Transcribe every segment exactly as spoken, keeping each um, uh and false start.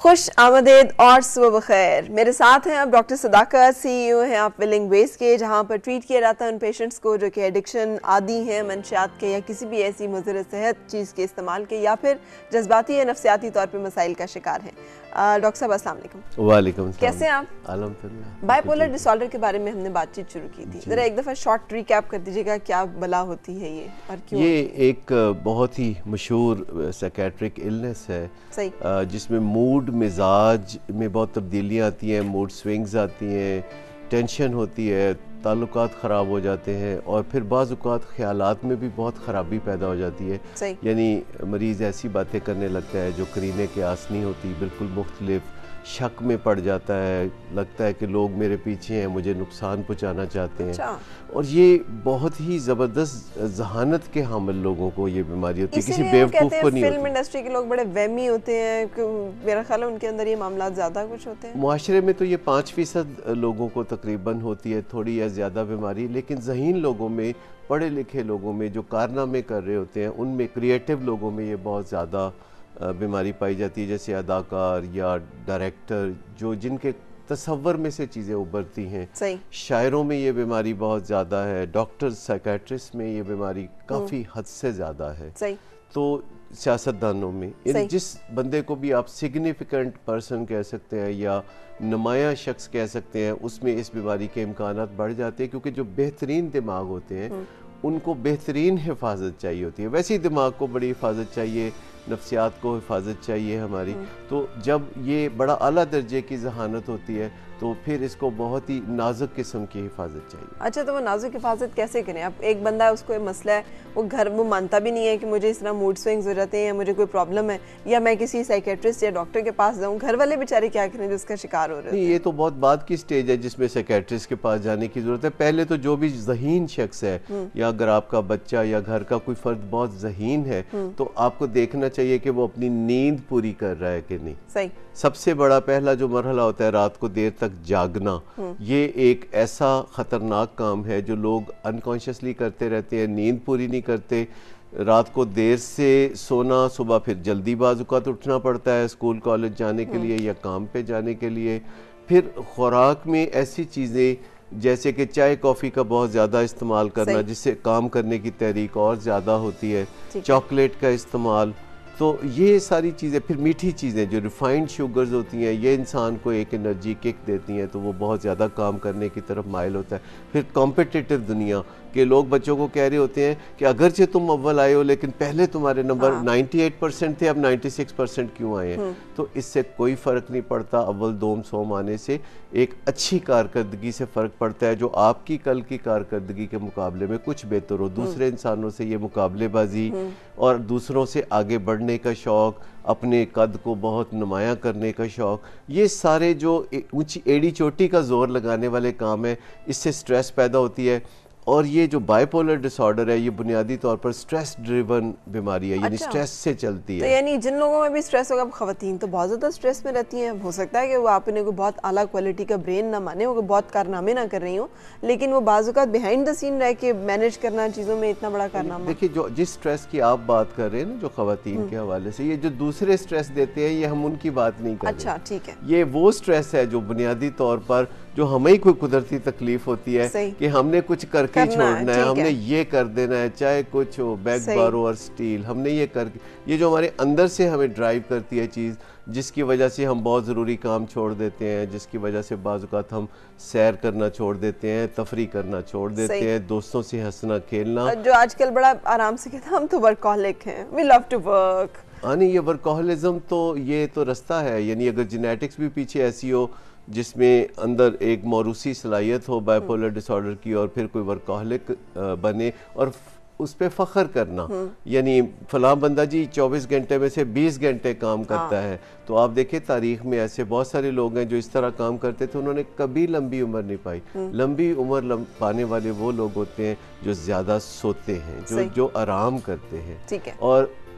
खुश आमदेद और सुबह बखैर। मेरे साथ हैं अब डॉक्टर सदाकत, सीईओ हैं आप विलिंग वेज के, जहां पर ट्रीट किया जाता है उन पेशेंट्स को जो कि एडिक्शन आदि हैं मंशियात के या किसी भी ऐसी मुज़र सेहत चीज़ के इस्तेमाल के या फिर जज्बाती या नफ्सियाती तौर पर मसाइल का शिकार हैं। डॉक्टर साहब अस्सलाम वालेकुम। वालेकुम सलाम। कैसे हैं आप? अल्हम्दुलिल्लाह। बाइपोलर डिसऑर्डर के बारे में हमने बातचीत शुरू की थी, ज़रा एक दफ़ा शॉर्ट रिकैप कर दीजिएगा, क्या बला होती है ये और क्यों? ये एक बहुत ही मशहूर साइकेट्रिक इलनेस है सही, जिसमें मूड मिजाज में बहुत तब्दीलियाँ आती हैं, मूड स्विंग्स आती हैं, टेंशन होती है, ताल्लुकात ख़राब हो जाते हैं और फिर बाज़ औक़ात ख़यालात में भी बहुत ख़राबी पैदा हो जाती है। यानी मरीज़ ऐसी बातें करने लगता है जो करीने के आस नहीं होती, बिल्कुल मुख्तलिफ, शक में पड़ जाता है, लगता है कि लोग मेरे पीछे हैं, मुझे नुकसान पहुंचाना चाहते हैं। अच्छा। और ये बहुत ही ज़बरदस्त जहानत के हामिल लोगों को ये बीमारी होती है, किसी बेवकूफ़ को नहीं होती। फिल्म इंडस्ट्री के लोग बड़े वहमी होते हैं, मेरा ख्याल है उनके अंदर ये मामला ज़्यादा कुछ होते हैं। मुआशरे में तो ये पाँच फीसद लोगों को तकरीबन होती है, थोड़ी या ज़्यादा बीमारी, लेकिन ज़हीन लोगों में, पढ़े लिखे लोगों में, जो कारनामे कर रहे होते हैं उनमें, क्रिएटिव लोगों में ये बहुत ज़्यादा बीमारी पाई जाती है। जैसे अदाकार या डायरेक्टर जो जिनके तसव्वुर में से चीज़ें उभरती हैं, शायरों में ये बीमारी बहुत ज़्यादा है, डॉक्टर साइकेट्रिस्ट में ये बीमारी काफ़ी हद से ज़्यादा है। सही। तो सियासतदानों में, इन जिस बंदे को भी आप सिग्निफिकेंट पर्सन कह सकते हैं या नुमाया शख्स कह सकते हैं, उसमें इस बीमारी के इम्कानात बढ़ जाते हैं, क्योंकि जो बेहतरीन दिमाग होते हैं उनको बेहतरीन हिफाजत चाहिए होती है। वैसे ही दिमाग को बड़ी हिफाजत चाहिए, नफ्सियात को हिफाजत चाहिए हमारी। तो जब ये बड़ा आला दर्जे की जहानत होती है तो फिर इसको बहुत ही नाजुक किस्म की हिफाजत चाहिए। अच्छा, तो वो नाजुक हिफाजत कैसे करें? अब एक बंदा है, उसको मसला है, वो घर वो मानता भी नहीं है कि मुझे इस तरह मूड स्विंग्स हो जाते हैं या मुझे कोई प्रॉब्लम है या मैं किसी साइकेट्रिस्ट या डॉक्टर के पास जाऊँ, घर वाले बेचारे क्या करें जो उसका शिकार हो रहे हैं? ये तो बहुत बाद की स्टेज है जिसमें साइकेट्रिस्ट के पास जाने की जरूरत है। पहले तो जो भी ज़हीन शख्स है या अगर आपका बच्चा या घर का कोई फर्द बहुत ज़हीन है तो आपको देखना चाहिए कि वो अपनी नींद पूरी कर रहा है कि नहीं। सही। सबसे बड़ा पहला जो मरहला होता है रात को देर तक जागना, ये एक ऐसा ख़तरनाक काम है जो लोग अनकॉन्शियसली करते रहते हैं, नींद पूरी नहीं करते, रात को देर से सोना, सुबह फिर जल्दी बाज़-औक़ात उठना पड़ता है स्कूल कॉलेज जाने के लिए या काम पे जाने के लिए। फिर खुराक में ऐसी चीज़ें जैसे कि चाय कॉफ़ी का बहुत ज़्यादा इस्तेमाल करना जिससे काम करने की तहरीक और ज़्यादा होती है, चॉकलेट का इस्तेमाल, तो ये सारी चीज़ें, फिर मीठी चीज़ें जो रिफाइंड शुगर्स होती हैं, ये इंसान को एक एनर्जी किक देती हैं तो वो बहुत ज़्यादा काम करने की तरफ माइल होता है। फिर कॉम्पिटिटिव दुनिया के लोग बच्चों को कह रहे होते हैं कि अगरचे तुम अव्वल आए हो लेकिन पहले तुम्हारे नंबर हाँ। अट्ठानवे परसेंट थे, अब छियानवे परसेंट क्यों आए हैं? तो इससे कोई फ़र्क नहीं पड़ता अव्वल दोम सोम आने से, एक अच्छी कारकर्दगी से फ़र्क पड़ता है जो आपकी कल की कारकर्दगी के मुकाबले में कुछ बेहतर हो। दूसरे इंसानों से ये मुकाबलेबाजी और दूसरों से आगे बढ़ने का शौक़, अपने कद को बहुत नुमाया करने का शौक़, ये सारे जो ऊंची एड़ी चोटी का जोर लगाने वाले काम है, इससे स्ट्रेस पैदा होती है। और ये जो बाइपोलर डिसऑर्डर है ये बुनियादी तौर पर स्ट्रेस ड्रिवन बीमारी है। अच्छा। यानी स्ट्रेस से चलती है। तो यानी जिन लोगों में भी स्ट्रेस होगा, ख़वातीन तो बहुत ज़्यादा स्ट्रेस में रहती हैं, हो सकता है कि वो आपने कोई बहुत आला क्वालिटी का ब्रेन ना माने, वो बहुत कारनामे ना कर रही हो, लेकिन वो बाज़ औक़ात बिहाइंड द सीन रह के मैनेज करना चीज़ों में इतना बड़ा कारनामा। देखिए, जो जिस स्ट्रेस की आप बात कर रहे हैं ना, जो ख़वातीन के हवाले से, ये जो दूसरे स्ट्रेस देते हैं ये हम उनकी बात नहीं कर रहे। अच्छा, ठीक है। ये वो स्ट्रेस है जो बुनियादी तौर पर जो हमें ही कोई कुदरती तकलीफ होती है कि हमने कुछ करके छोड़ना है, हमने ये कर देना है, चाहे कुछ हो, बैग बारो और स्टील, हमने ये कर, ये जो हमारे अंदर से हमें ड्राइव करती है चीज़, जिसकी वजह से हम बहुत ज़रूरी काम छोड़ देते हैं, जिसकी वजह से बाज़ औक़ात हम सैर करना छोड़ देते हैं, तफरी करना छोड़ देते हैं, दोस्तों से हंसना खेलना। जो आजकल बड़ा आराम से कहता है हम तो वर्कहॉलिक हैं, वी लव टू वर्क। हाँ नहीं, ये वर्कहॉलिज्म तो ये तो रास्ता है। यानी अगर जेनेटिक्स भी पीछे ऐसी हो जिसमें अंदर एक मौरूसी सलाहियत हो बाइपोलर डिसऑर्डर की और फिर कोई वर्कहॉलिक बने और उस पर फ़ख्र करना, यानी फलां बंदा जी चौबीस घंटे में से बीस घंटे काम करता हाँ। है, तो आप देखें तारीख में ऐसे बहुत सारे लोग हैं जो इस तरह काम करते थे, उन्होंने कभी लंबी उम्र नहीं पाई। लंबी उम्र पाने वाले वो लोग होते हैं जो ज़्यादा सोते हैं, जो जो आराम करते हैं। ठीक है। और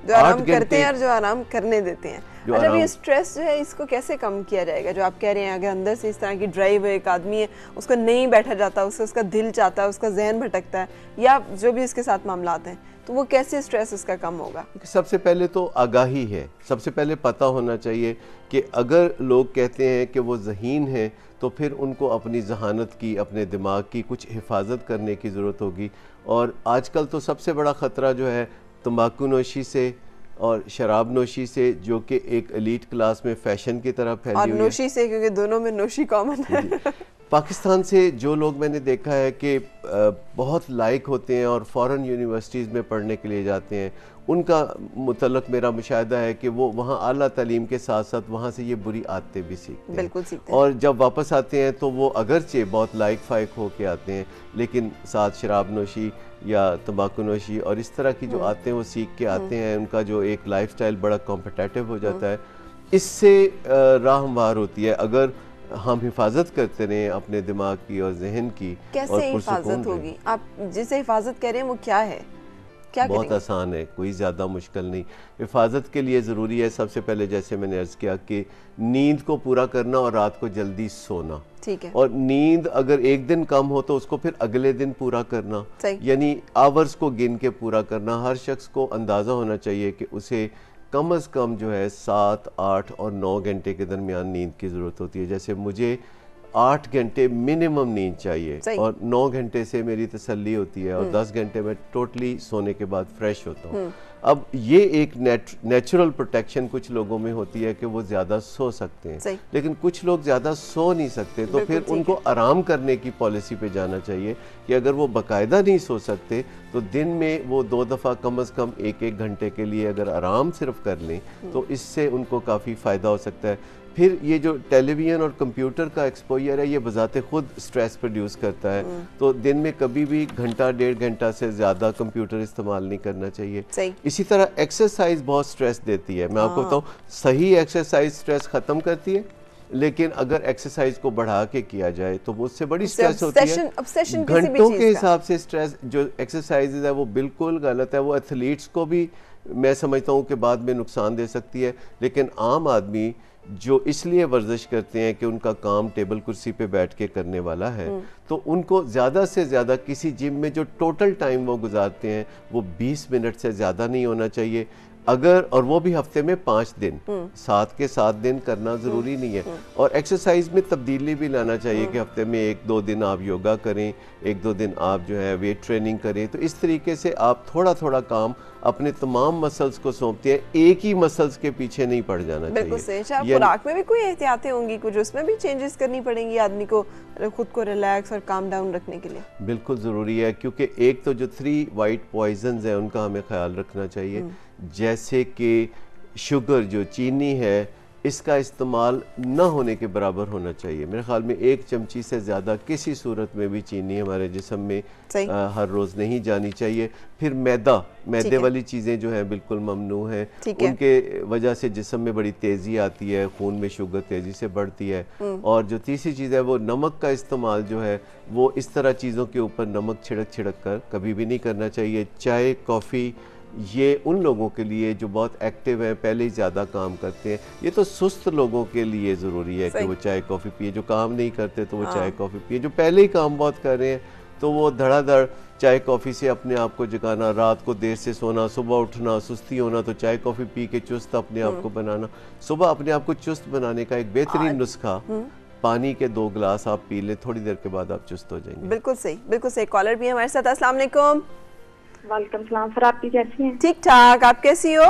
जो आराम करते हैं और जो आराम करने देते हैं। अच्छा, ये स्ट्रेस जो है इसको कैसे कम किया जाएगा? जो आप कह रहे हैं अगर अंदर से इस तरह की ड्राइव है, एक आदमी है उसको नहीं बैठा जाता, उससे उसका दिल चाहता है, उसका जहन भटकता है, या जो भी उसके साथ मामलात हैं, तो वो कैसे स्ट्रेस उसका कम होगा? सबसे पहले तो आगाही है, सबसे पहले पता होना चाहिए कि अगर लोग कहते हैं कि वो ज़हीन है तो फिर उनको अपनी जहानत की, अपने दिमाग की कुछ हिफाजत करने की ज़रूरत होगी। और आजकल तो सबसे बड़ा ख़तरा जो है तंबाकू नोशी से और शराब नोशी से, जो कि एक एलीट क्लास में फैशन की तरह फैली हुई है, और नोशी से, क्योंकि दोनों में नोशी कॉमन है। पाकिस्तान से जो लोग मैंने देखा है कि बहुत लायक होते हैं और फ़ॉरेन यूनिवर्सिटीज़ में पढ़ने के लिए जाते हैं, उनका मुतल्लक मेरा मुशाहिदा है कि वो वहाँ आला तालीम के साथ साथ वहाँ से ये बुरी आदतें भी सीखते हैं। बिल्कुल सीखते हैं। और जब वापस आते हैं तो वो अगरचे बहुत लायक फ़ायक हो के आते हैं, लेकिन साथ शराब नोशी या तंबाकू नोशी और इस तरह की जो आते हैं वो सीख के आते हैं। उनका जो एक लाइफस्टाइल बड़ा कॉम्पिटिटिव हो जाता है, इससे राह हमवार होती है। अगर हम हिफाजत करते रहें अपने दिमाग की और जहन की, कैसे हिफाजत होगी? आप जिसे हिफाजत कह रहे हैं वो क्या है, क्या बहुत आसान है, कोई ज़्यादा मुश्किल नहीं। हिफाजत के लिए ज़रूरी है सबसे पहले, जैसे मैंने अर्ज़ किया, कि नींद को पूरा करना और रात को जल्दी सोना। ठीक है। और नींद अगर एक दिन कम हो तो उसको फिर अगले दिन पूरा करना, यानी आवर्स को गिन के पूरा करना। हर शख्स को अंदाज़ा होना चाहिए कि उसे कम अज़ कम जो है सात, आठ और नौ घंटे के दरमियान नींद की ज़रूरत होती है। जैसे मुझे आठ घंटे मिनिमम नींद चाहिए और नौ घंटे से मेरी तसल्ली होती है और दस घंटे में टोटली सोने के बाद फ्रेश होता हूँ। अब ये एक नेचुरल प्रोटेक्शन कुछ लोगों में होती है कि वो ज़्यादा सो सकते हैं, लेकिन कुछ लोग ज़्यादा सो नहीं सकते, तो फिर उनको आराम करने की पॉलिसी पे जाना चाहिए कि अगर वो बाकायदा नहीं सो सकते तो दिन में वो दो दफ़ा कम अज़ कम एक एक घंटे के लिए अगर आराम सिर्फ कर लें तो इससे उनको काफ़ी फ़ायदा हो सकता है। फिर ये जो टेलीविज़न और कंप्यूटर का एक्सपोजर है, ये बजाते खुद स्ट्रेस प्रोड्यूस करता है, तो दिन में कभी भी घंटा डेढ़ घंटा से ज़्यादा कंप्यूटर इस्तेमाल नहीं करना चाहिए। इसी तरह एक्सरसाइज बहुत स्ट्रेस देती है। मैं आपको बताऊँ, सही एक्सरसाइज स्ट्रेस ख़त्म करती है, लेकिन अगर एक्सरसाइज को बढ़ा के किया जाए तो वो उससे बड़ी स्ट्रेस होती है। घंटों के हिसाब से स्ट्रेस जो एक्सरसाइज है वो बिल्कुल गलत है। वो एथलीट्स को भी मैं समझता हूँ कि बाद में नुकसान दे सकती है, लेकिन आम आदमी जो इसलिए वर्जिश करते हैं कि उनका काम टेबल कुर्सी पे बैठ के करने वाला है, तो उनको ज़्यादा से ज़्यादा किसी जिम में जो टोटल टाइम वो गुजारते हैं वो बीस मिनट से ज़्यादा नहीं होना चाहिए। अगर, और वो भी हफ्ते में पाँच दिन, सात के सात दिन करना ज़रूरी नहीं है। और एक्सरसाइज में तब्दीली भी लाना चाहिए कि हफ्ते में एक दो दिन आप योगा करें, एक दो दिन आप जो है वेट ट्रेनिंग करें। तो इस तरीके से आप थोड़ा थोड़ा काम अपने तमाम मसल्स को सौंपते हैं, एक ही मसल्स के पीछे नहीं पड़ जाना चाहिए। बिल्कुल सही। अच्छा, खुराक में भी कोई एहतियातें होंगी, कुछ उसमें भी चेंजेस करनी पड़ेंगी आदमी को खुद को रिलैक्स और काम डाउन रखने के लिए? बिल्कुल ज़रूरी है, क्योंकि एक तो जो थ्री वाइट पॉइजन्स हैं उनका हमें ख्याल रखना चाहिए, जैसे कि शुगर, जो चीनी है, इसका इस्तेमाल न होने के बराबर होना चाहिए। मेरे ख्याल में एक चमची से ज़्यादा किसी सूरत में भी चीनी हमारे जिस्म में आ, हर रोज़ नहीं जानी चाहिए। फिर मैदा, मैदे वाली चीज़ें जो हैं बिल्कुल ममनू हैं, उनके वजह से जिस्म में बड़ी तेज़ी आती है, खून में शुगर तेज़ी से बढ़ती है। और जो तीसरी चीज़ है वो नमक का इस्तेमाल जो है वो इस तरह चीज़ों के ऊपर नमक छिड़क छिड़क कर कभी भी नहीं करना चाहिए। चाय, कॉफ़ी, ये उन लोगों के लिए जो बहुत एक्टिव हैं, पहले ही ज़्यादा काम करते हैं। ये तो सुस्त लोगों के लिए ज़रूरी है कि वो चाय कॉफ़ी पिए। जो काम नहीं करते तो वो चाय कॉफ़ी पिए। जो पहले ही काम बहुत कर रहे हैं तो वो धड़ाधड़ चाय कॉफ़ी से अपने आप को जगाना, रात को देर से सोना, सुबह उठना, सुस्ती होना, तो चाय कॉफ़ी पी के चुस्त अपने आप को बनाना। सुबह अपने आप को चुस्त बनाने का एक बेहतरीन नुस्खा, पानी के दो गिलास आप पी लें, थोड़ी देर के बाद आप चुस्त हो जाएंगे। बिल्कुल सही, बिल्कुल सही। कॉलर भी हमारे साथ। अस्सलाम वालेकुम। वालेकुम सलाम। फिर आप कैसी हैं? ठीक ठाक, आप कैसी हो?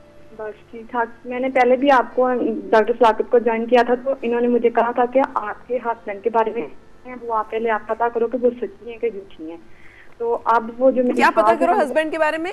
बस ठीक ठाक। मैंने पहले भी आपको डॉक्टर सलाकत को ज्वाइन किया था, तो इन्होंने मुझे कहा था कि आपके हस्बैंड के बारे में वो आप पहले आप पता करो कि वो सच्ची हैं कि झूठी हैं। तो अब वो जो क्या पता करो हस्बैंड के बारे में?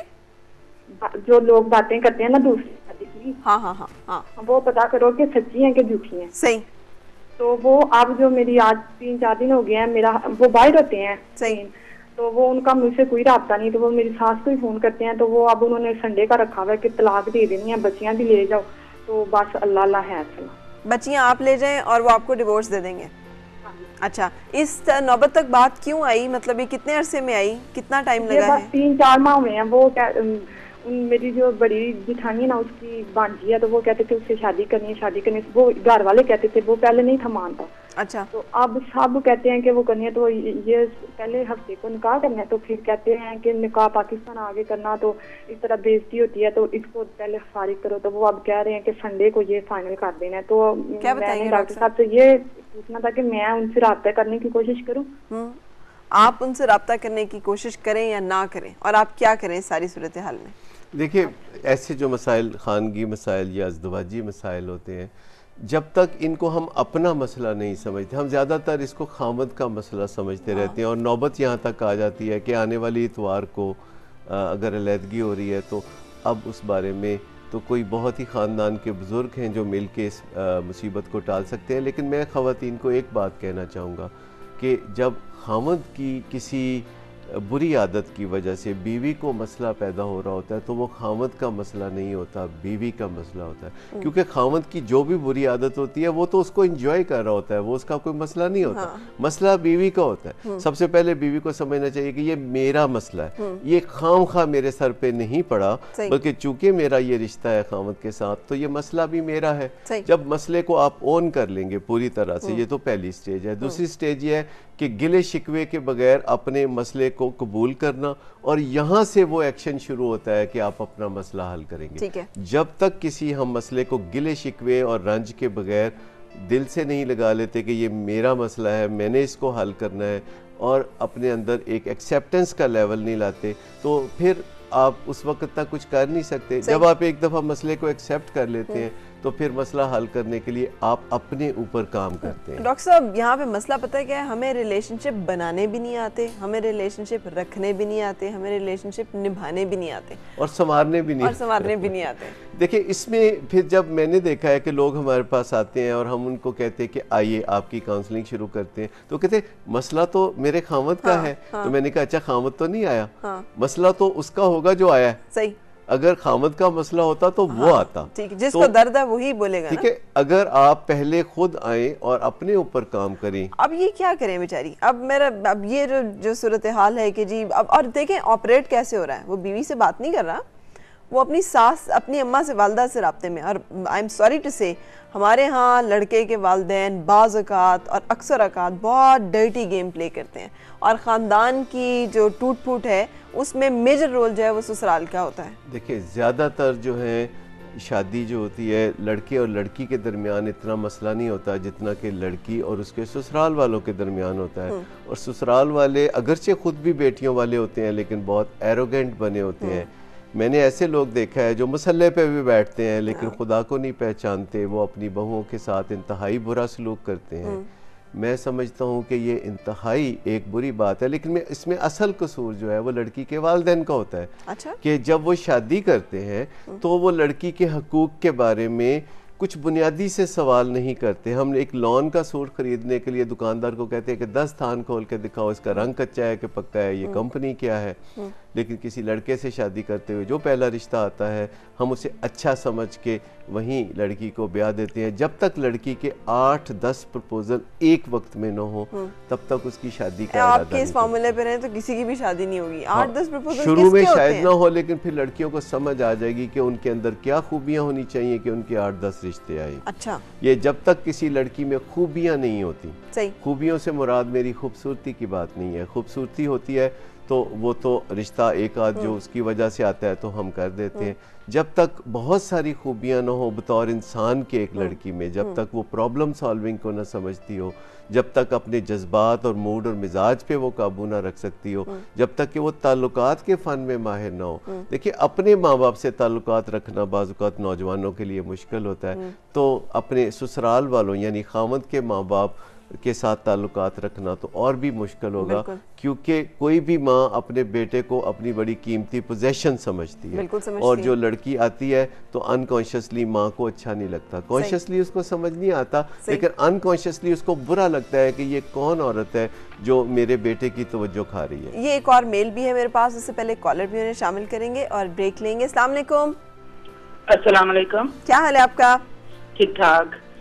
जो लोग बातें करते हैं ना दूसरी की, हाँ हाँ हाँ हाँ, वो पता करो कि सच्ची हैं कि झूठी हैं। सही। तो वो अब जो मेरी आज तीन चार दिन हो गए हैं, मेरा वो बाहर होते हैं। सही। तो वो उनका मुझसे कोई राब्ता नहीं, तो वो मेरी सास को ही फोन करते हैं। तो वो अब उन्होंने संडे का रखा हुआ है कि तलाक दे देनी है, बच्चियां भी ले जाओ। तो बस अल्लाह अल्लाह है, बच्चियां आप ले जाएं और वो आपको डिवोर्स दे देंगे। अच्छा, इस नौबत तक बात क्यों आई? मतलब ये कितने अरसे में आई, कितना टाइम लगा है? तीन चार माह हुए हैं। वो उन मेरी जो बड़ी जिठानी है ना उसकी भांजी है, तो वो कहते थे उससे शादी करनी है शादी करनी है, वो घर वाले कहते थे, वो पहले नहीं था मानता। अच्छा। तो अब सब कहते हैं कि वो करनी है, तो ये पहले हफ्ते को निकाह करना है, तो फिर कहते हैं कि निकाह पाकिस्तान आगे करना, तो इस तरह बेइज्जती होती है, तो इसको पहले फारिग करो। तो वो अब कह रहे हैं कि संडे को ये फाइनल कर देना है। तो मैंने डॉक्टर साहब से ये पूछना था कि मैं उनसे राब्ता करने की कोशिश करूँ। आप उनसे राब्ता करने की कोशिश करें या ना करें, और आप क्या करें सारी सूरत हाल में? देखिए, ऐसे जो मसाइल खानगी मसाइल या अज़दवाजी मसाइल होते हैं, जब तक इनको हम अपना मसला नहीं समझते, हम ज़्यादातर इसको खामद का मसला समझते हाँ। रहते हैं, और नौबत यहाँ तक आ जाती है कि आने वाली इतवार को अगर अलहदगी हो रही है तो अब उस बारे में तो कोई बहुत ही ख़ानदान के बुज़ुर्ग हैं जो मिल के इस मुसीबत को टाल सकते हैं। लेकिन मैं ख़वातीन को एक बात कहना चाहूँगा कि जब खामद की किसी बुरी आदत की वजह से बीवी को मसला पैदा हो रहा होता है, तो वो खामद का मसला नहीं होता, बीवी का मसला होता है। क्योंकि खामद की जो भी बुरी आदत होती है वो तो उसको एंजॉय कर रहा होता है, वो उसका कोई मसला नहीं होता। हाँ। मसला बीवी का होता है। सबसे पहले बीवी को समझना चाहिए कि ये मेरा मसला है, ये खाम खा मेरे सर पे नहीं पड़ा, बल्कि चूंकि मेरा ये रिश्ता है खामद के साथ, तो ये मसला भी मेरा है। जब मसले को आप ओन कर लेंगे पूरी तरह से, ये तो पहली स्टेज है। दूसरी स्टेज ये है कि गिले शिकवे के बगैर अपने मसले को कबूल करना, और यहाँ से वो एक्शन शुरू होता है कि आप अपना मसला हल करेंगे। ठीक है। जब तक किसी हम मसले को गिले शिकवे और रंज के बगैर दिल से नहीं लगा लेते कि ये मेरा मसला है, मैंने इसको हल करना है, और अपने अंदर एक एक्सेप्टेंस का लेवल नहीं लाते, तो फिर आप उस वक्त तक कुछ कर नहीं सकते। जब आप एक दफ़ा मसले को एक्सेप्ट कर लेते हैं तो फिर मसला हल करने के लिए आप अपने ऊपर काम करते हैं। डॉक्टर साहब, यहाँ पे मसला पता है क्या है? हमें रिलेशनशिप बनाने भी नहीं आते, हमें रिलेशनशिप रखने भी नहीं आते, हमें रिलेशनशिप निभाने भी नहीं आते, और संवारने भी नहीं और संवारने भी नहीं आते। देखिए, इसमें फिर जब मैंने देखा है कि लोग हमारे पास आते हैं और हम उनको कहते हैं कि आइए आपकी काउंसलिंग शुरू करते हैं, तो कहते मसला तो मेरे खामद का हाँ, है। हाँ। तो मैंने कहा अच्छा, खामद तो नहीं आया, हाँ। मसला तो उसका होगा जो आया। सही। अगर खामद का मसला होता तो हाँ, वो आता। ठीक, जिसको तो, दर्द है वही बोलेगा। ठीक है। अगर आप पहले खुद आए और अपने ऊपर काम करें। अब ये क्या करें बेचारी? अब मेरा अब ये जो जो सूरत हाल है कि जी अब, और देखें ऑपरेट कैसे हो रहा है, वो बीवी से बात नहीं कर रहा, वो अपनी सास, अपनी अम्मा से, वालदा से राब्ते में। और आई एम सॉरी टू से, हमारे यहाँ लड़के के वालिदैन बाज़ औक़ात और अक्सर औक़ात बहुत डर्टी गेम प्ले करते हैं, और ख़ानदान की जो टूट फूट है उसमें मेजर रोल जो है वो ससुराल का होता है। देखिए, ज़्यादातर जो है शादी जो होती है लड़के और लड़की के दरमियान इतना मसला नहीं होता जितना कि लड़की और उसके ससुराल वालों के दरमियान होता है। और ससुराल वाले अगरचे खुद भी बेटियों वाले होते हैं, लेकिन बहुत एरोगेंट बने होते हैं। मैंने ऐसे लोग देखा है जो मसल्ले पे भी बैठते हैं लेकिन खुदा को नहीं पहचानते, वो अपनी बहुओं के साथ इंतहाई बुरा सलूक करते हैं। मैं समझता हूँ कि ये इंतहाई एक बुरी बात है, लेकिन मैं इसमें असल कसूर जो है वो लड़की के वालिदैन का होता है। अच्छा? कि जब वो शादी करते हैं तो वो लड़की के हकूक़ के बारे में कुछ बुनियादी से सवाल नहीं करते। हम एक लॉन का सूट खरीदने के लिए दुकानदार को कहते हैं कि दस थान खोल के दिखाओ, इसका रंग कच्चा है कि पक्का है, ये कंपनी क्या है। लेकिन किसी लड़के से शादी करते हुए जो पहला रिश्ता आता है, हम उसे अच्छा समझ के वहीं लड़की को ब्याह देते हैं। जब तक लड़की के आठ दस प्रपोजल एक वक्त में न हो तब तक उसकी शादी का इरादा आपके इस फार्मूले पे रहे तो किसी की भी शादी नहीं होगी। आठ दस प्रपोजल शुरू में शायद ना हो, लेकिन फिर लड़कियों को समझ आ जाएगी कि उनके अंदर क्या खूबियां होनी चाहिए कि उनके आठ दस रिश्ते आए। अच्छा, ये जब तक किसी लड़की में खूबियां नहीं होती, सही, खूबियों से मुराद मेरी खूबसूरती की बात नहीं है। खूबसूरती होती है तो वो तो रिश्ता एक आध जो उसकी वजह से आता है तो हम कर देते हैं। जब तक बहुत सारी खूबियां ना हो बतौर इंसान के एक लड़की में, जब तक वो प्रॉब्लम सॉल्विंग को ना समझती हो, जब तक अपने जज्बात और मूड और मिजाज पे वो काबू ना रख सकती हो, जब तक कि वो ताल्लुकात के फ़न में माहिर ना हो। देखिए, अपने माँ बाप से ताल्लुकात रखना बाज़ औक़ात नौजवानों के लिए मुश्किल होता है, तो अपने ससुराल वालों यानी खामद के माँ बाप के साथ ताल्लुकात रखना तो और भी मुश्किल होगा, क्योंकि कोई भी माँ अपने बेटे को अपनी बड़ी कीमती पोजेशन समझती है। और जो लड़की आती है तो अनकॉन्शियसली माँ को अच्छा नहीं लगता, कॉन्शियसली उसको समझ नहीं आता, लेकिन अनकॉन्शियसली उसको बुरा लगता है कि ये कौन औरत है जो मेरे बेटे की तवज्जो खा रही है। ये एक और मेल भी है मेरे पास, उससे पहले कॉलर भी उन्हें शामिल करेंगे और ब्रेक लेंगे। अस्सलाम वालेकुम। अस्सलाम वालेकुम। क्या हाल है आपका? ठीक ठाक।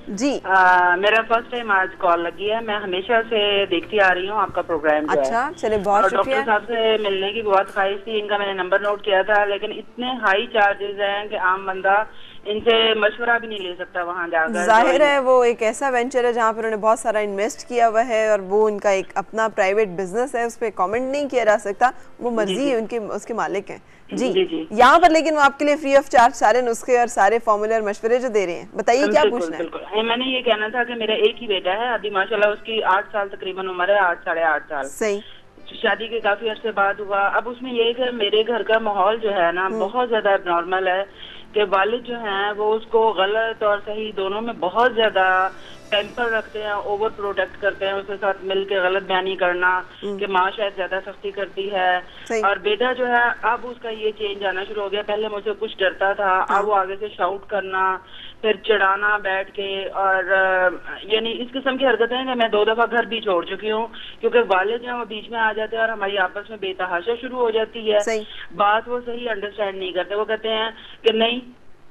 जी। आ, मेरा फर्स्ट टाइम आज कॉल लगी है। मैं हमेशा से देखती आ रही हूँ आपका प्रोग्राम जो अच्छा, है। चलिए बहुत शुक्रिया। शुक्रिया। डॉक्टर साहब से मिलने की बहुत ख्वाहिश थी, इनका मैंने नंबर नोट किया था, लेकिन इतने हाई चार्जेस हैं कि आम बंदा इनसे मशवरा भी नहीं ले सकता वहाँ जाकर। जाहिर है वो एक ऐसा वेंचर है जहाँ पर उन्होंने बहुत सारा इन्वेस्ट किया हुआ है और वो उनका एक अपना प्राइवेट बिजनेस है, उस पर कमेंट नहीं किया जा सकता, वो मर्जी है उनके, उसके मालिक हैं। जी, जी, जी। यहाँ पर लेकिन वो आपके लिए फ्री ऑफ चार्ज सारे नुस्खे और सारे फॉर्मूले और मशवरे जो दे रहे हैं। बताइए क्या पूछना है? बिल्कुल, मैंने ये कहना था कि मेरा एक ही बेटा है, अभी माशाल्लाह उसकी आठ साल तकरीबन उम्र है, आठ साढ़े आठ साल। सही। शादी के काफी अरसे बाद हुआ। अब उसमें ये कि मेरे घर का माहौल जो है ना बहुत ज्यादा नॉर्मल है कि वालिद जो हैं वो उसको गलत और सही दोनों में बहुत ज्यादा टेम्पर रखते हैं, ओवर प्रोटेक्ट करते हैं, उसके साथ मिलके गलत बयानी करना कि माँ शायद ज्यादा सख्ती करती है। और बेटा जो है अब उसका ये चेंज आना शुरू हो गया। पहले मुझे कुछ डरता था, अब वो आगे से शाउट करना, फिर चिढ़ाना बैठ के, और यानी इस किस्म की हरकतें हैं कि मैं दो दफा घर भी छोड़ चुकी हूँ क्योंकि वालिद जो है वो बीच में आ जाते हैं और हमारी आपस में बेतहाशा शुरू हो जाती है। बात वो सही अंडरस्टैंड नहीं करते, वो कहते हैं कि नहीं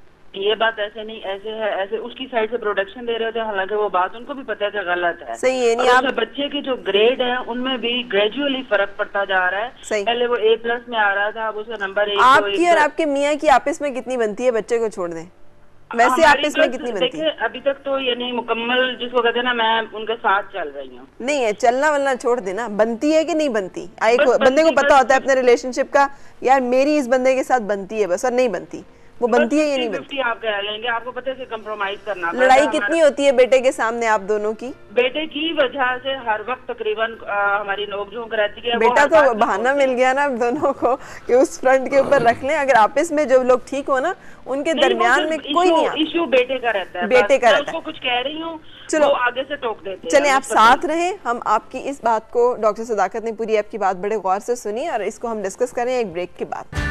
ये बात ऐसे नहीं, ऐसे है, ऐसे उसकी साइड से प्रोटेक्शन दे रहे होते हैं, हालांकि वो बात उनको भी पता है कि गलत है। सही है। नहीं, आप बच्चे के जो ग्रेड है उनमें भी ग्रेजुअली फर्क पड़ता जा रहा है। सही। पहले वो ए प्लस में आ रहा था, अब उसका नंबर एक। आपकी और आपके मियाँ की आपस में कितनी बनती है? बच्चे को छोड़ दें, वैसे आपस में कितनी बनती है? अभी तक तो ये नहीं मुकम्मल जिसको कहते हैं ना, मैं उनके साथ चल रही हूँ। नहीं है, चलना वलना छोड़ देना, बनती है कि नहीं बनती? एक बंदे को पता होता है अपने रिलेशनशिप का, यार मेरी इस बंदे के साथ बनती है बस, और नहीं बनती, वो बनती है या नहीं बनती? आप कह लेंगे, आपको पता है कि कंप्रोमाइज करना। लड़ाई कितनी होती है बेटे के सामने आप दोनों की? बेटे की वजह से हर वक्त तकरीबन हमारी नोक-झोंक रहती है। बेटा तो बहाना मिल गया ना दोनों को कि उस फ्रंट के ऊपर रख लें। अगर आपस में जो लोग ठीक हो ना, उनके दरमियान में कोई नहीं आता। इशू बेटे का रहता है, बेटे का रहता है। कुछ कह रही हूँ, चलो आगे से टोक देते हैं। चलें आप साथ रहें, हम आपकी इस बात को, डॉक्टर सदाकत ने पूरी आपकी बात बड़े गौर से सुनी और इसको हम डिस्कस करें एक ब्रेक के बाद।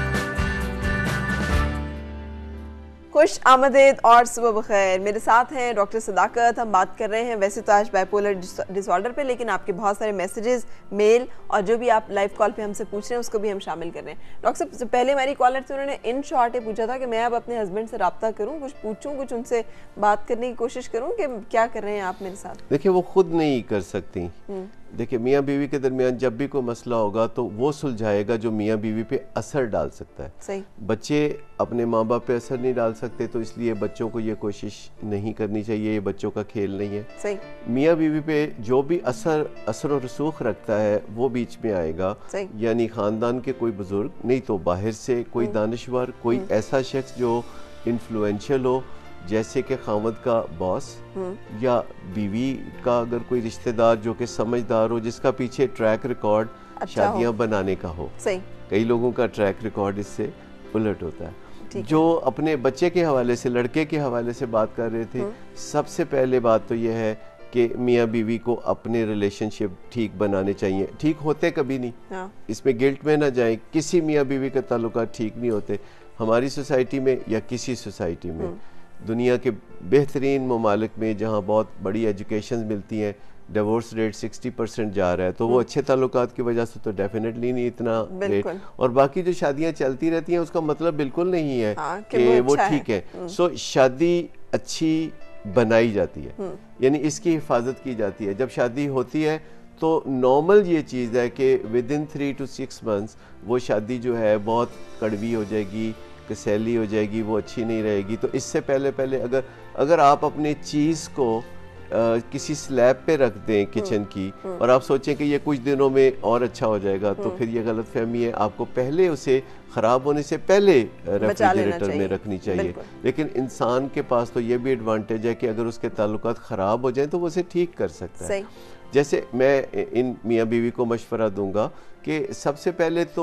खुश आमदेद और सुबह बखैर। मेरे साथ हैं डॉक्टर सदाकत। हम बात कर रहे हैं वैसे तो आज बाइपोलर डिसऑर्डर पे, लेकिन आपके बहुत सारे मैसेजेस, मेल और जो भी आप लाइव कॉल पे हमसे पूछ रहे हैं उसको भी हम शामिल कर रहे हैं। डॉक्टर साहब, पहले हमारी कॉलर से उन्होंने इन शॉर्ट ये पूछा था कि मैं अब अपने हस्बैंड से रब्ता करूँ, कुछ पूछूँ, कुछ उनसे बात करने की कोशिश करूँ, कि क्या कर रहे हैं आप मेरे साथ? देखिए वो खुद नहीं कर सकती। देखिए मियाँ बीवी के दरमियान जब भी कोई मसला होगा तो वो सुलझाएगा जो मियाँ बीवी पे असर डाल सकता है। सही। बच्चे अपने माँ बाप पे असर नहीं डाल सकते, तो इसलिए बच्चों को ये कोशिश नहीं करनी चाहिए, ये बच्चों का खेल नहीं है। सही। मियाँ बीवी पे जो भी असर असर और रसूख रखता है वो बीच में आएगा, यानी ख़ानदान के कोई बुजुर्ग, नहीं तो बाहर से कोई दानिश्वर, कोई ऐसा शख्स जो इन्फ्लुएंशियल हो, जैसे कि खामद का बॉस या बीवी का अगर कोई रिश्तेदार जो कि समझदार हो, जिसका पीछे ट्रैक रिकॉर्ड अच्छा शादियां बनाने का हो। सही। कई लोगों का ट्रैक रिकॉर्ड इससे उलट होता है। जो अपने बच्चे के हवाले से, लड़के के हवाले से बात कर रहे थे, सबसे पहले बात तो यह है कि मियाँ बीवी को अपने रिलेशनशिप ठीक बनाने चाहिए। ठीक होते कभी नहीं, हाँ। इसमें गिल्ट में ना जाए, किसी मियाँ बीवी के ताल्लुकात ठीक नहीं होते। हमारी सोसाइटी में या किसी सोसाइटी में, दुनिया के बेहतरीन ममालिक में जहाँ बहुत बड़ी एजुकेशन मिलती हैं, डिवोर्स रेट साठ परसेंट जा रहा है, तो वो अच्छे ताल्लुकात की वजह से तो डेफिनेटली नहीं इतना रेट। और बाकी जो शादियां चलती रहती हैं उसका मतलब बिल्कुल नहीं है हाँ, कि, कि वो अच्छा ठीक है, है। सो शादी अच्छी बनाई जाती है, यानी इसकी हिफाजत की जाती है। जब शादी होती है तो नॉर्मल ये चीज़ है कि within three to six months वो शादी जो है बहुत कड़वी हो जाएगी, कसैली हो जाएगी, वो अच्छी नहीं रहेगी। तो इससे पहले पहले अगर अगर आप अपनी चीज़ को आ, किसी स्लैब पे रख दें किचन की, और आप सोचें कि ये कुछ दिनों में और अच्छा हो जाएगा, तो फिर ये गलत फहमी है। आपको पहले उसे ख़राब होने से पहले रेफ्रिजरेटर में रखनी चाहिए। लेकिन इंसान के पास तो ये भी एडवांटेज है कि अगर उसके ताल्लुकात ख़राब हो जाए तो वो उसे ठीक कर सकता है। जैसे मैं इन मियाँ बीवी को मशवरा दूंगा कि सबसे पहले तो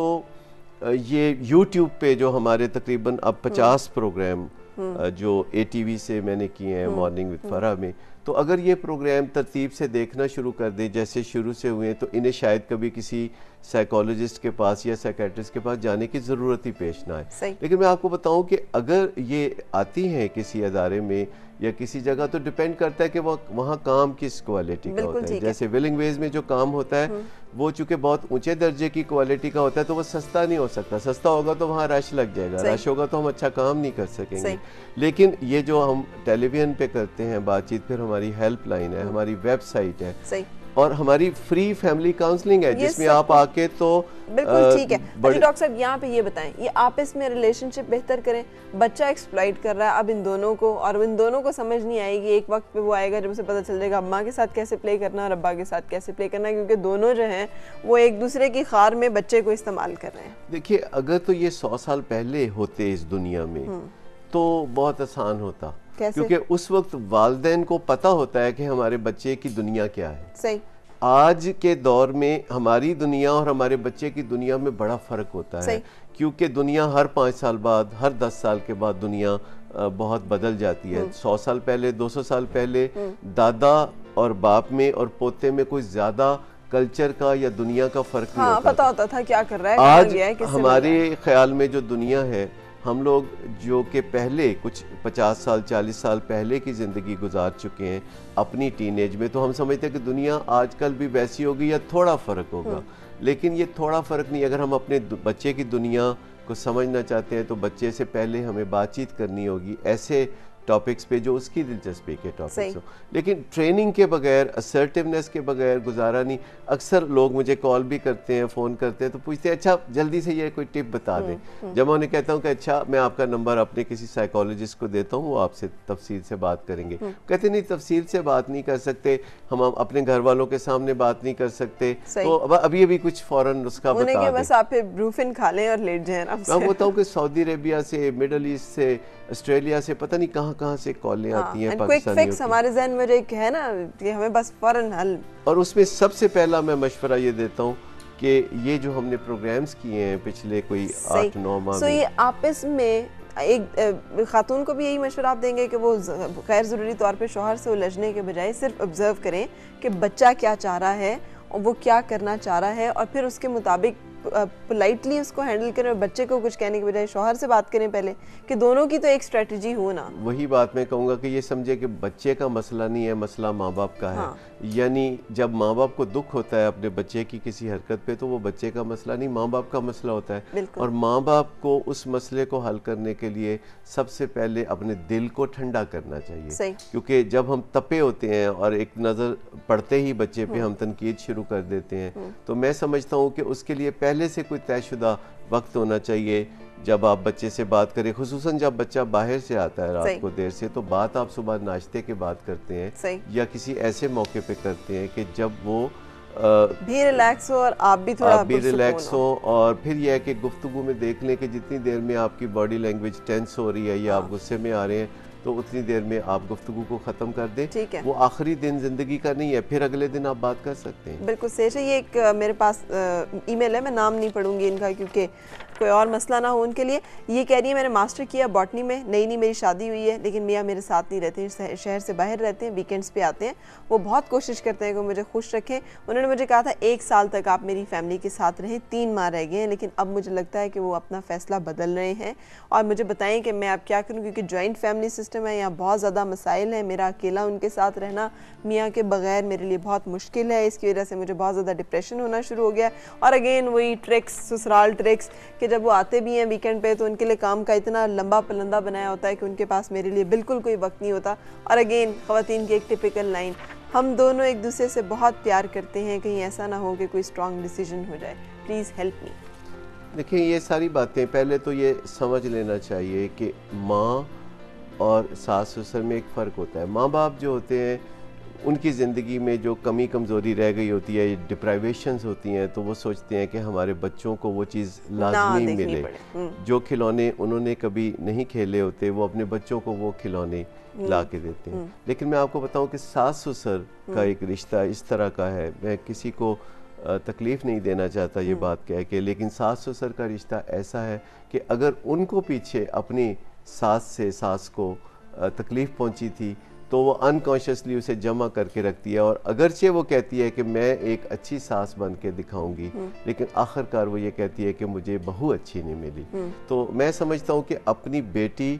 ये यूट्यूब पे जो हमारे तकरीबन अब पचास प्रोग्राम जो ए टी वी से मैंने किए हैं मॉर्निंग विद फराह में, तो अगर ये प्रोग्राम तरतीब से देखना शुरू कर दें जैसे शुरू से हुए, तो इन्हें शायद कभी किसी साइकोलॉजिस्ट के पास या साइकेट्रिस्ट के पास जाने की ज़रूरत ही पेश ना आए। लेकिन मैं आपको बताऊं कि अगर ये आती हैं किसी अदारे में या किसी जगह, तो डिपेंड करता है कि वो वहाँ काम किस क्वालिटी का होता है। जैसे विलिंग वेज में जो काम होता है वो चूंकि बहुत ऊंचे दर्जे की क्वालिटी का होता है तो वो सस्ता नहीं हो सकता। सस्ता होगा तो वहाँ रश लग जाएगा, रश होगा तो हम अच्छा काम नहीं कर सकेंगे। लेकिन ये जो हम टेलीविजन पे करते हैं बातचीत, फिर हमारी हेल्पलाइन है, हमारी वेबसाइट है और हमारी फ्री फैमिली काउंसलिंग है जिसमें आप आके तो बिल्कुल ठीक है। अच्छा डॉक्टर साहब यहाँ पे ये बताएं, ये आपस में रिलेशनशिप बेहतर करें, बच्चा एक्सप्लॉइट कर रहा है अब इन दोनों को, और इन दोनों को समझ नहीं आएगी, एक वक्त पे वो आएगा जब उसे पता चल जाएगा अम्मा के साथ कैसे प्ले करना और अब्बा के साथ कैसे प्ले करना, क्योंकि दोनों जो हैं वो एक दूसरे की खार में बच्चे को इस्तेमाल कर रहे हैं। देखिए अगर तो ये सौ साल पहले होते इस दुनिया में तो बहुत आसान होता, क्योंकि उस वक्त वालिदैन को पता होता है कि हमारे बच्चे की दुनिया क्या है। सही। आज के दौर में हमारी दुनिया और हमारे बच्चे की दुनिया में बड़ा फर्क होता है, क्योंकि दुनिया हर पाँच साल बाद, हर दस साल के बाद दुनिया बहुत बदल जाती है। सौ साल पहले, दो सौ साल पहले दादा और बाप में और पोते में कोई ज्यादा कल्चर का या दुनिया का फर्क हाँ, नहीं होता पता होता था क्या कर रहा है, आज गया है, हमारे ख्याल में जो दुनिया है, हम लोग जो कि पहले कुछ पचास साल चालीस साल पहले की ज़िंदगी गुजार चुके हैं अपनी टीनेज में, तो हम समझते हैं कि दुनिया आजकल भी वैसी होगी या थोड़ा फ़र्क होगा। लेकिन ये थोड़ा फ़र्क नहीं, अगर हम अपने बच्चे की दुनिया को समझना चाहते हैं तो बच्चे से पहले हमें बातचीत करनी होगी ऐसे टॉपिक्स पे जो उसकी दिलचस्पी के टॉपिक्स हो। लेकिन ट्रेनिंग के बगैर, असर्टिवनेस के बगैर गुजारा नहीं। अक्सर लोग मुझे कॉल भी करते हैं, फ़ोन करते हैं, तो पूछते हैं अच्छा जल्दी से ये कोई टिप बता दें। जब मैं उन्हें कहता हूँ कि अच्छा मैं आपका नंबर अपने किसी साइकोलॉजिस्ट को देता हूँ, वो आपसे तफसील से बात करेंगे। कहते नहीं तफसील से बात नहीं कर सकते, हम अपने घर वालों के सामने बात नहीं कर सकते, तो अभी अभी कुछ फौरन उसका बता दें, बस आप ब्रूफिन खा लें और लेट जाएं। मैं बताऊँ कि सऊदी अरेबिया से, मिडल ईस्ट से, ऑस्ट्रेलिया से, पता नहीं कहाँ कहाँ से कॉलें हाँ, आती हैं पाकिस्तानियों की। हमारे ज़हन में एक है ना कि हमें बस फौरन हल, और उसमें सबसे पहला मैं मशवरा ये देता हूँ कि ये जो हमने प्रोग्राम्स किए हैं पिछले कोई आठ नौ माह में, ये आपस में एक खातून को भी यही मशवरा आप देंगे कि वो गैर ज़रूरी तौर पे शौहर से उलझने के बजाय सिर्फ ऑब्जर्व करें कि बच्चा क्या चाह रहा है और वो क्या करना चाह रहा है, और फिर उसके मुताबिक पोलाइटली उसको हैंडल करें, और बच्चे को कुछ कहने के बजाय शौहर से बात करें पहले, कि दोनों की तो एक स्ट्रेटजी हो ना। वही बात मैं कहूँगा कि ये समझे कि बच्चे का मसला नहीं है, मसला माँ बाप का है। हाँ। यानी जब माँ बाप को दुख होता है अपने बच्चे की किसी हरकत पे, तो वो बच्चे का मसला नहीं, माँ बाप का मसला होता है। और माँ बाप को उस मसले को हल करने के लिए सबसे पहले अपने दिल को ठंडा करना चाहिए, क्योंकि जब हम तपे होते हैं और एक नज़र पड़ते ही बच्चे पे हम तनकीद शुरू कर देते हैं, तो मैं समझता हूँ कि उसके लिए पहले से कोई तयशुदा वक्त होना चाहिए जब आप बच्चे से बात करें, खुसूसन जब बच्चा बाहर से आता है रात को देर से, तो बात आप सुबह नाश्ते के बाद करते हैं या किसी ऐसे मौके पे करते हैं कि जब वो आ, भी रिलैक्स हो और आप भी थोड़ा आप भी रिलैक्स हो। और फिर यह है कि गुफ्तगू में देख लें कि जितनी देर में आपकी बॉडी लैंग्वेज टेंस हो रही है या आप गुस्से में आ रहे हैं, तो उतनी देर में आप गुफ्तगू को ख़त्म कर दें। ठीक है, वो आखिरी दिन ज़िंदगी का नहीं है, फिर अगले दिन आप बात कर सकते हैं। बिल्कुल सही है। ये एक मेरे पास ईमेल है, मैं नाम नहीं पढ़ूंगी इनका क्योंकि कोई और मसला ना हो उनके लिए। ये कह रही है मैंने मास्टर किया बॉटनी में, नई नई मेरी शादी हुई है, लेकिन मियाँ मेरे साथ नहीं रहते, शहर से बाहर रहते हैं, वीकेंड्स पे आते हैं। वो बहुत कोशिश करते हैं कि मुझे खुश रखें। उन्होंने मुझे कहा था एक साल तक आप मेरी फैमिली के साथ रहें, तीन माह रह गए हैं, लेकिन अब मुझे लगता है कि वो अपना फ़ैसला बदल रहे हैं और मुझे बताएं कि मैं अब क्या करूँ, क्योंकि जॉइंट फैमिली सिस्टम है, यहाँ बहुत ज़्यादा मसाइल हैं, मेरा अकेला उनके साथ रहना मियाँ के बगैर मेरे लिए बहुत मुश्किल है, इसकी वजह से मुझे बहुत ज़्यादा डिप्रेशन होना शुरू हो गया। और अगेन वही ट्रिक्स, ससुराल ट्रिक्स, कि जब वो आते भी हैं वीकेंड पे तो उनके लिए काम का इतना लंबा पलंदा बनाया होता है कि उनके पास मेरे लिए बिल्कुल कोई वक्त नहीं होता। और अगेन ख़वातीन की एक टिपिकल लाइन, हम दोनों एक दूसरे से बहुत प्यार करते हैं, कहीं ऐसा ना हो कि कोई स्ट्रॉन्ग डिसीजन हो जाए, प्लीज़ हेल्प मी। देखिए ये सारी बातें पहले तो ये समझ लेना चाहिए कि माँ और सास ससुर में एक फ़र्क होता है। माँ बाप जो होते हैं उनकी ज़िंदगी में जो कमी कमज़ोरी रह गई होती है, डिप्राइवेशंस होती हैं, तो वो सोचते हैं कि हमारे बच्चों को वो चीज़ लाजमी मिले। जो खिलौने उन्होंने कभी नहीं खेले होते वो अपने बच्चों को वो खिलौने ला के देते हैं। लेकिन मैं आपको बताऊं कि सास ससुर का एक रिश्ता इस तरह का है, मैं किसी को तकलीफ़ नहीं देना चाहता ये बात कह के, लेकिन सास ससुर का रिश्ता ऐसा है कि अगर उनको पीछे अपनी सास से सास को तकलीफ़ पहुंची थी तो वो अनकॉन्शियसली उसे जमा करके रखती है, और अगरचे वो कहती है कि मैं एक अच्छी सास बन के दिखाऊंगी, लेकिन आखिरकार वो ये कहती है कि मुझे बहू अच्छी नहीं मिली। तो मैं समझता हूँ कि अपनी बेटी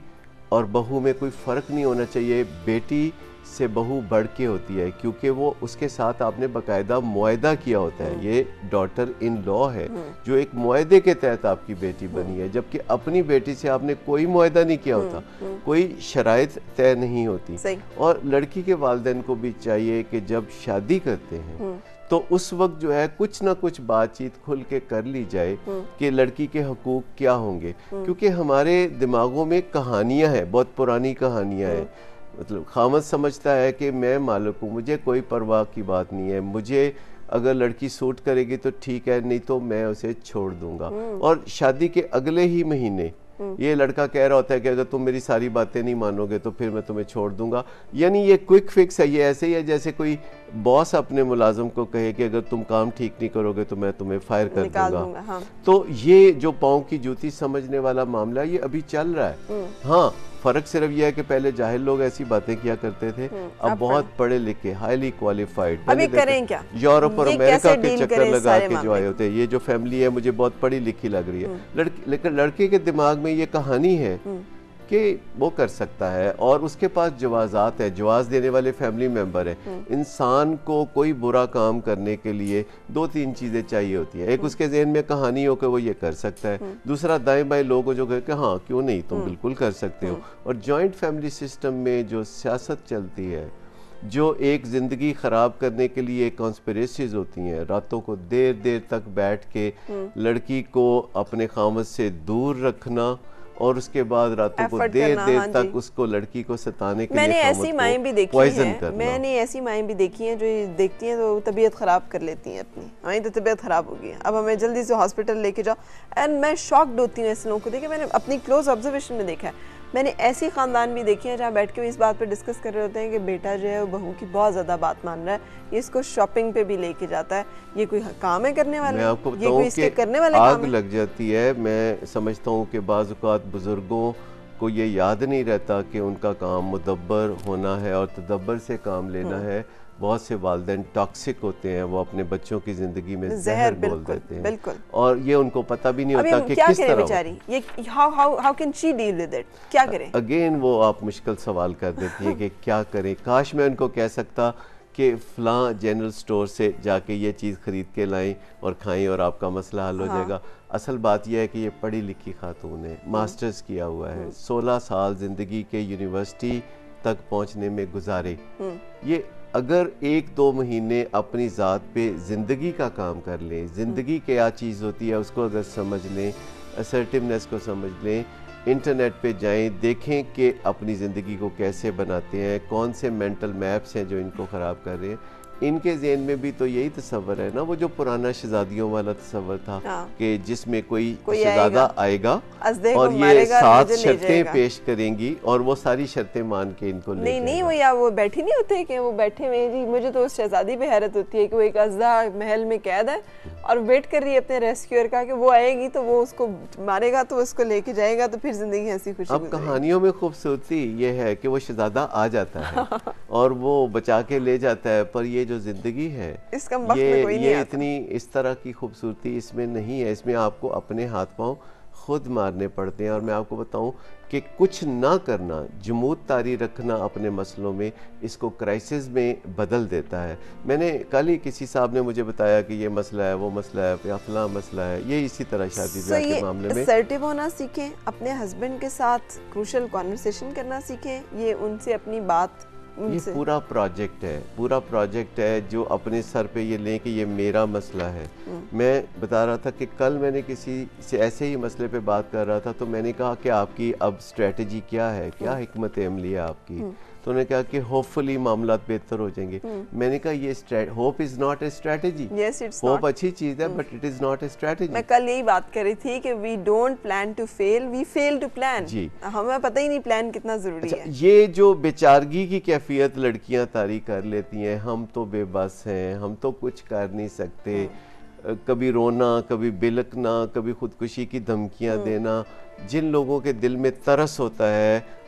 और बहू में कोई फ़र्क नहीं होना चाहिए। बेटी से बहू बढ़ के होती है, क्योंकि वो उसके साथ आपने बाकायदा मुआहदा किया होता है। ये डॉटर इन लॉ है जो एक मुआहदे के तहत आपकी बेटी बनी है, जबकि अपनी बेटी से आपने कोई मुआहदा नहीं किया होता, कोई शराइत तय नहीं होती। और लड़की के वालिदैन को भी चाहिए कि जब शादी करते हैं तो उस वक्त जो है कुछ ना कुछ बातचीत खुल के कर ली जाए कि लड़की के हकूक क्या होंगे, क्योंकि हमारे दिमागों में कहानियां हैं, बहुत पुरानी कहानियां हैं। मतलब खामद समझता है कि मैं मालिक हूँ, मुझे कोई परवाह की बात नहीं है, मुझे अगर लड़की सूट करेगी तो ठीक है, नहीं तो मैं उसे छोड़ दूंगा। और शादी के अगले ही महीने ये लड़का कह रहा होता है कि अगर तुम मेरी सारी बातें नहीं मानोगे तो फिर मैं तुम्हें छोड़ दूंगा। यानी ये क्विक फिक्स है, ये ऐसे ही है जैसे कोई बॉस अपने मुलाजिम को कहे कि अगर तुम काम ठीक नहीं करोगे तो मैं तुम्हें फायर कर दूंगा। हाँ। तो ये जो पाँव की जूती समझने वाला मामला ये अभी चल रहा है। हाँ, फर्क सिर्फ यह है कि पहले जाहिल लोग ऐसी बातें किया करते थे, अब बहुत पढ़े लिखे हाईली क्वालिफाइड अभी करें क्या? यूरोप और अमेरिका के चक्कर लगा के जो आए होते हैं। ये जो फैमिली है मुझे बहुत पढ़ी लिखी लग रही है, लड़की लेकिन लड़के के दिमाग में ये कहानी है कि वो कर सकता है और उसके पास जवाजात है, जवाज देने वाले फैमिली मेंबर है। इंसान को कोई बुरा काम करने के लिए दो तीन चीज़ें चाहिए होती है। एक उसके जहन में कहानी हो कि वो ये कर सकता है, दूसरा दाएं बाएं लोग जो कहे कि हाँ क्यों नहीं, तुम बिल्कुल कर सकते हो। और जॉइंट फैमिली सिस्टम में जो सियासत चलती है, जो एक ज़िंदगी ख़राब करने के लिए कॉन्स्पिरेसीज होती हैं, रातों को देर देर तक बैठ के लड़की को अपने खामद से दूर रखना और उसके बाद रातों को देर देर हाँ तक उसको लड़की को सताने के मैंने लिए ऐसी माएँ भी देखी हैं, मैंने ऐसी माएँ भी देखी हैं जो देखती हैं तो तबीयत ख़राब कर लेती हैं अपनी, हमारी तो तबीयत ख़राब होगी, अब हमें जल्दी से हॉस्पिटल लेके जाओ। एंड मैं शॉक्ड होती हूँ ऐसे लोगों को देखे, मैंने अपनी क्लोज ऑब्जर्वेशन में देखा है। मैंने ऐसी ख़ानदान भी देखी है जहाँ बैठ के इस बात पे डिस्कस कर रहे होते हैं कि बेटा जो है वो बहू की बहुत ज़्यादा बात मान रहा है, ये इसको शॉपिंग पे भी लेके जाता है, ये कोई काम है करने वाला? मैं आपको ये कोई इसके करने वाले आग काम है? लग जाती है। मैं समझता हूँ कि बाज़ औक़ात बुज़ुर्गों को ये याद नहीं रहता कि उनका काम मुदब्बर होना है और तदब्बर से काम लेना है। बहुत से वालिदैन टॉक्सिक होते हैं, वो अपने बच्चों की ज़िंदगी में जहर बोल देते हैं बिल्कुल, और ये उनको पता भी नहीं होता कि किस तरह बेचारी ये how how how can she deal with it, क्या करें? अगेन वो आप मुश्किल सवाल कर देती है कि क्या करें। काश मैं उनको कह सकता कि फ़लाँ जनरल स्टोर से जाके ये चीज़ ख़रीद के लाएं और खाएं और आपका मसला हल हो हाँ। जाएगा। असल बात यह है कि ये पढ़ी लिखी खातून है, मास्टर्स किया हुआ है, सोलह साल ज़िंदगी के यूनिवर्सिटी तक पहुँचने में गुजारे। ये अगर एक दो महीने अपनी ज़ात पे ज़िंदगी का काम कर लें, ज़िंदगी क्या चीज़ होती है उसको अगर समझ लें, असर्टिवनेस को समझ लें, इंटरनेट पे जाएं, देखें कि अपनी ज़िंदगी को कैसे बनाते हैं, कौन से मेंटल मैप्स हैं जो इनको ख़राब कर रहे हैं। इनके ज़हन में भी तो यही तस्वर है ना, वो जो पुराना शहजादियों वाला तस्वर था हाँ। कि जिसमें कोई, कोई शहजादा आएगा, आएगा और ये सात शर्तें पेश करेंगी और वो सारी शर्तें मान के इनको ले नहीं नहीं वो या वो बैठे नहीं होते कि वो बैठे हुए जी। मुझे तो उस शहजादी पे हैरत होती है कि वो एक अज़दा महल में कैद है और वेट कर रही है अपने रेस्क्यूअर का कि वो आएगी तो वो उसको मारेगा तो उसको लेके जाएगा तो फिर जिंदगी हंसी खुशी। अब कहानियों में खूबसूरती ये है कि वो शहजादा आ जाता है और वो बचा के ले जाता है, पर ये जो जिंदगी है इसका ये में कोई ये इतनी इस तरह की खूबसूरती इसमें नहीं है। इसमें आपको अपने हाथ पांव खुद मारने पड़ते हैं। और मैं आपको बताऊं कि कुछ ना करना, जमूत तारी रखना अपने मसलों में, इसको क्राइसिस में बदल देता है। मैंने कल ही किसी साहब ने मुझे बताया कि ये मसला है, वो मसला है, या फला मसला है, ये इसी तरह शादी ब्याह के मामले में असर्टिव होना सीखें, अपने हस्बैंड के साथ क्रूशल कॉन्वर्सेशन करना सीखें, ये उनसे अपनी बात ये पूरा प्रोजेक्ट है, पूरा प्रोजेक्ट है जो अपने सर पे ये लें कि ये मेरा मसला है। मैं बता रहा था कि कल मैंने किसी से ऐसे ही मसले पे बात कर रहा था तो मैंने कहा कि आपकी अब स्ट्रेटजी क्या है, क्या हिकमत अमली है आपकी? तो उन्होंने कहा कि होपफुली मामला बेहतर हो जाएंगे। मैंने कहा ये hope is not a strategy. Hope अच्छी चीज है but it is not a strategy. मैं कल यही बात कर रही थी कि we don't plan to fail, we fail to plan. जी, हमें पता ही नहीं प्लान कितना जरूरी अच्छा, है। ये जो बेचारगी की कैफियत लड़कियां तारी कर लेती हैं, हम तो बेबस हैं, हम तो कुछ कर नहीं सकते, कभी रोना, कभी बिलकना, कभी खुदकुशी की धमकियां देना। जिन लोगों के दिल में तरस होता है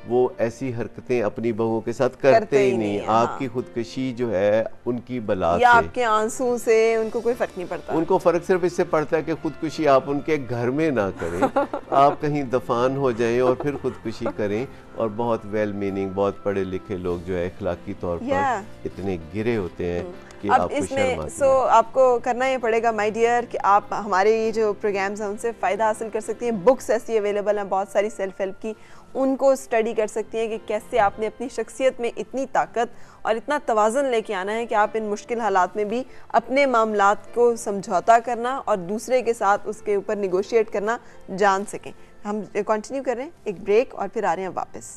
वो ऐसी हरकतें अपनी बहुओं के साथ करते, करते ही नहीं। हाँ। आपकी खुदकुशी जो है उनकी बला या से, आपके आंसू से उनको कोई फर्क नहीं पड़ता। उनको फर्क सिर्फ इससे पड़ता है कि खुदकुशी आप उनके घर में ना करें आप कहीं दफान हो जाएं और फिर खुदकुशी करें। और बहुत वेल मीनिंग, बहुत पढ़े लिखे लोग जो है इखलाकी तौर पर इतने गिरे होते हैं कि अब आपको इसमें शर्म आती सो है। आपको करना ये पड़ेगा माय डियर कि आप हमारे ये जो प्रोग्राम्स हैं उनसे फ़ायदा हासिल कर सकती हैं। बुक्स ऐसी अवेलेबल हैं बहुत सारी सेल्फ हेल्प की, उनको स्टडी कर सकती हैं कि कैसे आपने अपनी शख्सियत में इतनी ताकत और इतना तवाज़ुन लेके आना है कि आप इन मुश्किल हालात में भी अपने मामलात को समझौता करना और दूसरे के साथ उसके ऊपर निगोशिएट करना जान सकें। हम कंटिन्यू कर रहे हैं, एक ब्रेक और फिर आ रहे हैं वापस।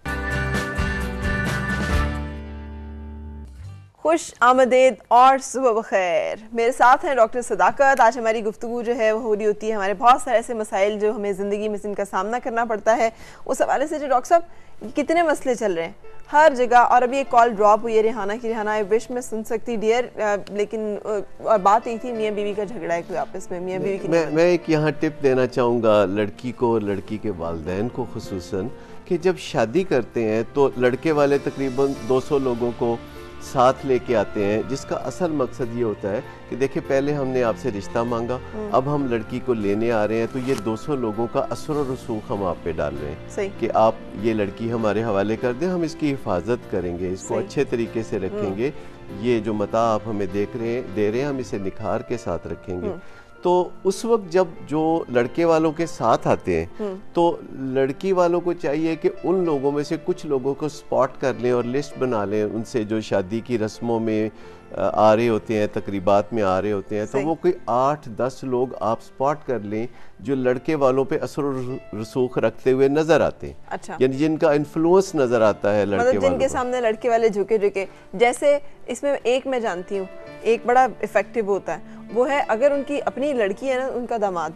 खुश आमदेद और सुबह बखैर। मेरे साथ हैं डॉक्टर सदाकत। आज हमारी गुफ्तगू जो है वो हो रही होती है हमारे बहुत सारे ऐसे मसाइल जो हमें ज़िंदगी में जिनका सामना करना पड़ता है, उस हवाले से जो डॉक्टर साहब कितने मसले चल रहे हैं हर जगह। और अभी एक कॉल ड्रॉप हुई है रेहाना की। रेहाना आई विश मैं सुन सकती डियर, लेकिन और बात यही थी मियाँ बीवी का झगड़ा है कोई आपस में, मियाँ बीवी की। मैं मैं एक यहाँ टिप देना चाहूँगा लड़की को और लड़की के वालिदैन को खुसूसन, कि जब शादी करते हैं तो लड़के वाले तकरीबन दो सौ लोगों को साथ लेके आते हैं, जिसका असल मकसद ये होता है कि देखिए पहले हमने आपसे रिश्ता मांगा, अब हम लड़की को लेने आ रहे हैं, तो ये दो सौ लोगों का असर और रसूख हम आप पे डाल रहे हैं कि आप ये लड़की हमारे हवाले कर दें, हम इसकी हिफाजत करेंगे, इसको अच्छे तरीके से रखेंगे, ये जो मता आप हमें देख रहे हैं दे रहे हैं हम इसे निखार के साथ रखेंगे। तो उस वक्त जब जो लड़के वालों के साथ आते हैं तो लड़की वालों को चाहिए कि उन लोगों में से कुछ लोगों को स्पॉट कर लें और लिस्ट बना लें उनसे, जो शादी की रस्मों में आ रहे होते हैं, तकरीबात में आ रहे होते हैं, तो वो कोई आठ दस लोग आप स्पॉट कर लें जो लड़के वालों पे असर रसूख रखते हुए नजर आते हैं। अच्छा। यानी जिनका इन्फ्लुएंस नजर आता है लड़के मतलब वालों जिनके सामने लड़के वाले झुके झुके। जैसे इसमें एक मैं जानती हूँ एक बड़ा इफेक्टिव होता है, वो है अगर उनकी अपनी लड़की है ना, उनका दामाद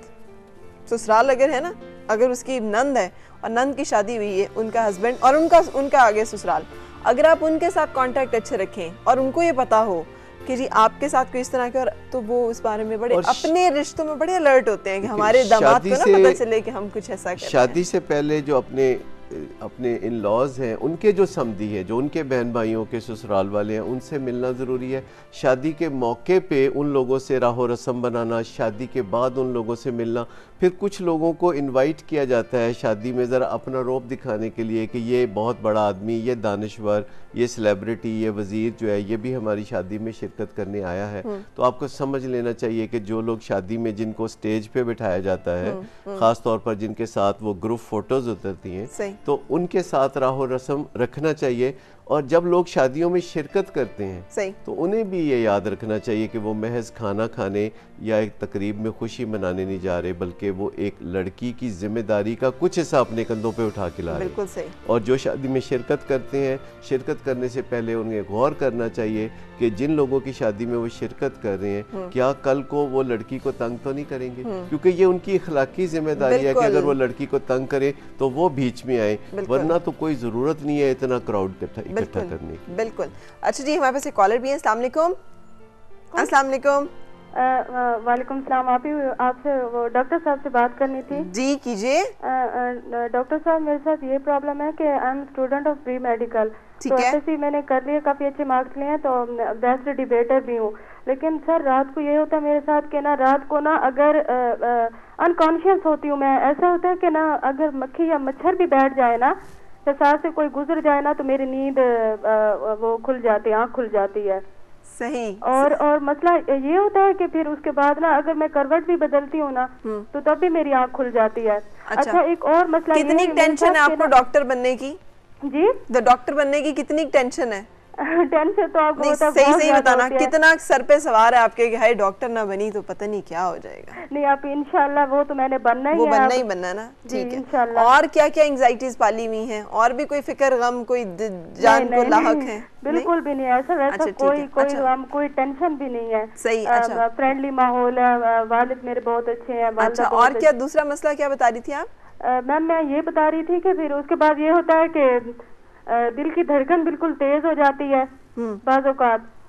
ससुराल अगर है ना, अगर उसकी नंद है और नंद की शादी हुई है, उनका हस्बैंड और उनका उनका आगे ससुराल, अगर आप उनके साथ कांटेक्ट अच्छे रखें और उनको ये पता हो कि जी आपके साथ कोई इस तरह के, तो वो उस बारे में बड़े अपने रिश्तों में बड़े अलर्ट होते हैं कि हमारे दामाद को ना पता चले कि हम कुछ ऐसा करें। शादी से पहले जो अपने अपने इन लॉज हैं, उनके जो समधी है, जो उनके बहन भाइयों के ससुराल वाले हैं, उनसे मिलना ज़रूरी है। शादी के मौके पे उन लोगों से राहो रस्म बनाना, शादी के बाद उन लोगों से मिलना। फिर कुछ लोगों को इनवाइट किया जाता है शादी में ज़रा अपना रौब दिखाने के लिए कि ये बहुत बड़ा आदमी, ये दानिश्वर, ये सेलिब्रिटी, ये वज़ीर जो है ये भी हमारी शादी में शिरकत करने आया है। तो आपको समझ लेना चाहिए कि जो लोग शादी में जिनको स्टेज पे बिठाया जाता है, ख़ास तौर पर जिनके साथ वो ग्रुप फ़ोटोज़ उतरती हैं, तो उनके साथ राहो रस्म रखना चाहिए। और जब लोग शादियों में शिरकत करते हैं सही, तो उन्हें भी ये याद रखना चाहिए कि वो महज खाना खाने या एक तकरीब में खुशी मनाने नहीं जा रहे, बल्कि वो एक लड़की की जिम्मेदारी का कुछ हिस्सा अपने कंधों पे उठा के ला रहे हैं। बिल्कुल सही। और जो शादी में शिरकत करते हैं, शिरकत करने से पहले उन्हें गौर करना चाहिए कि जिन लोगों की शादी में वो शिरकत कर रहे हैं क्या कल को वो लड़की को तंग तो नहीं करेंगे, क्योंकि ये उनकी इखलाकी जिम्मेदारी है कि अगर वो लड़की को तंग करे तो वो बीच में आए, वरना तो कोई ज़रूरत नहीं है इतना क्राउड इकट्ठा करने की। बिल्कुल। अच्छा जी, हमारे पास एक कॉलर भी है। अस्सलाम वालेकुम। अस्सलाम वालेकुम। वालेकुम सलाम। आप ही आपसे वो डॉक्टर साहब से बात करनी थी। जी कीजिए। डॉक्टर साहब, मेरे साथ ये प्रॉब्लम है कि I am student of pre medical, तो एसएससी मैंने कर लिया, काफी अच्छे मार्क्स लिए हैं, तो बेस्ट डिबेटर भी हूँ। लेकिन सर रात को ये होता है मेरे साथ कि ना रात को ना अगर अनकॉन्शियस होती हूँ मैं, ऐसा होता है कि ना अगर मक्खी या मच्छर भी बैठ जाए ना, साथ से कोई गुजर जाए ना, तो मेरी नींद वो खुल जाती है, आँख खुल जाती है। सही। और और मसला ये होता है कि फिर उसके बाद ना अगर मैं करवट भी बदलती हूँ ना, तो तब भी मेरी आँख खुल जाती है। अच्छा, अच्छा एक और मसला, कितनी टेंशन है आपको डॉक्टर बनने की? जी, तो डॉक्टर बनने की कितनी टेंशन है? टेंशन तो आपको नहीं, सही सही बताना, कितना सर पे सवार है आपके कि हाय डॉक्टर ना बनी तो पता नहीं क्या हो जाएगा। नहीं, आप इंशाल्लाह वो तो मैंने बनना ही है, वो बनना ही बनना ना। ठीक है इंशाल्लाह। और क्या क्या एंजाइटीज पाली हुई हैं, और भी कोई फिक्र गम कोई जान को लाहक है? बिल्कुल भी नहीं, ऐसा वैसा कोई कोई गम कोई टेंशन भी नहीं है। सही। अच्छा, फ्रेंडली माहौल है, वालिद मेरे बहुत अच्छे हैं। अच्छा, और क्या दूसरा मसला क्या बता रही थी आप? मैम मैं ये बता रही थी कि फिर उसके बाद ये होता है कि दिल की धड़कन बिल्कुल तेज हो जाती है बाज़ औक़ात,